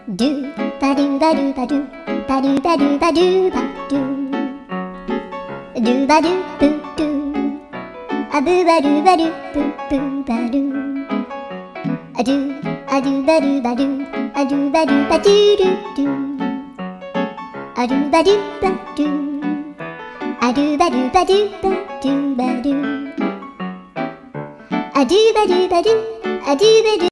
ドゥバドゥバドゥバドゥバドゥバドゥバドゥバドゥドゥバドゥブドゥアブバドゥバドゥブブバドゥアドゥアドゥバドゥバドゥアドゥバドゥバドゥドゥドゥアドゥバドゥバドゥアドゥバドゥバドゥバドゥバドゥアドゥバドゥバドゥアドゥバドゥ